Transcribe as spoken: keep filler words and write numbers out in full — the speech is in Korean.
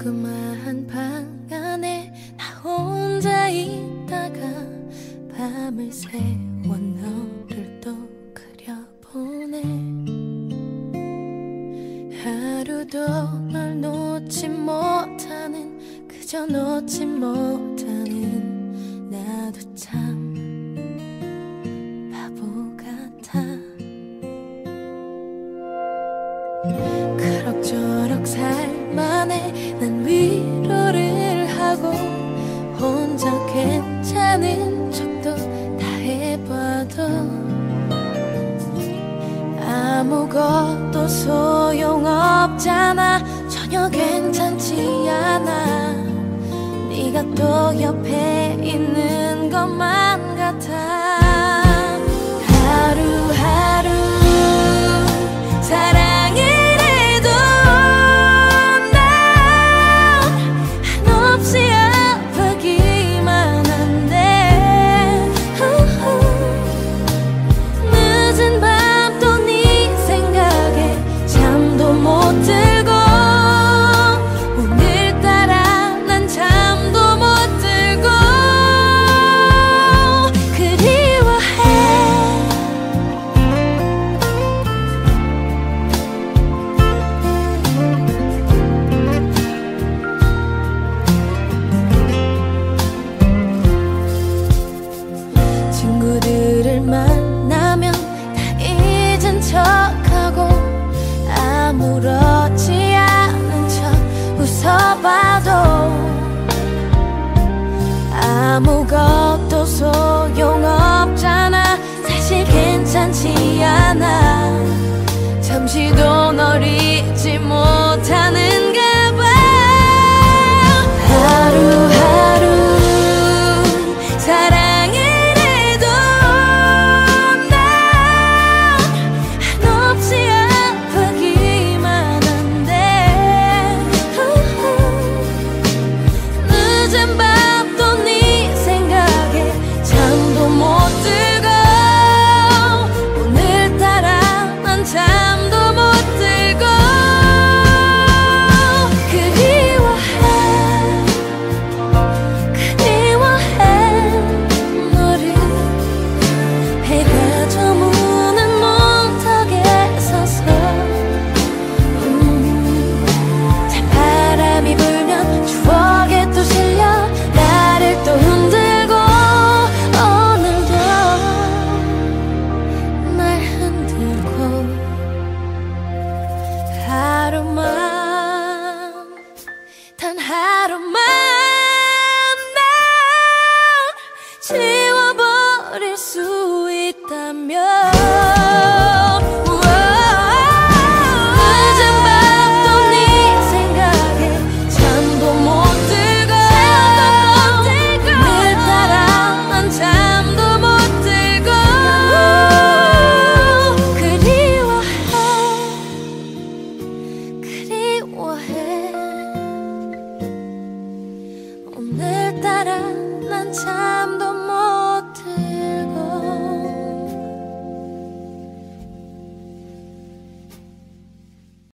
조그마한 방 안에 나 혼자 있다가 밤을 새워 너를 또 그려보네. 하루도 널 놓지 못하는, 그저 놓지 못하는 나도 참 바보 같아. 그럭저럭 살만해. 난 위로를 하고 혼자 괜찮은 척도 다 해봐도 아무것도 소용없잖아. 전혀 괜찮지 않아. 네가 또 옆에 있는 것만 같아. 하루하루 사랑을 해도 난 한없이 아프기만 한데 늦은 밤도 네 생각에 잠도 못 들고 오늘따라 난 잠도 못 들고 그리워해. 친구들을 만나면 다 잊은 척하고 아무렇지 않은 척 웃어봐도 아무것도 소용없잖아. 사실 괜찮지 않아. 잠시도 널 잊지 못하는